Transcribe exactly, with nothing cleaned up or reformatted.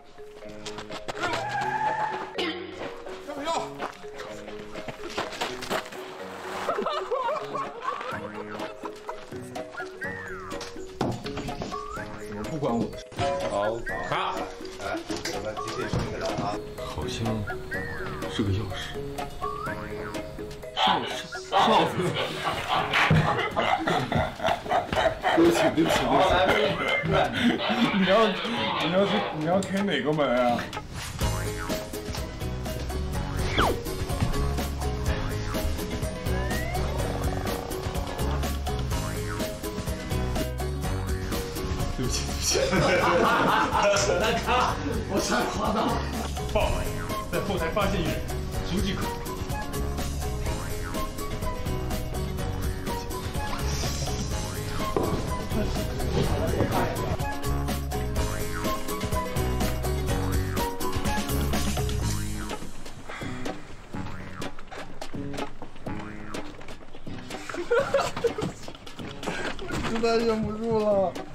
要不要？怎么不关我的事？好，卡。来，我们集体处理了啊。好像是个钥匙。少少少子。对不起，对不起，对不起。你要你要去你要开哪个门啊？对不起，对不起。 来看，我太夸张了。 报案，在后台发现一人，形迹可疑。 实在忍不住了。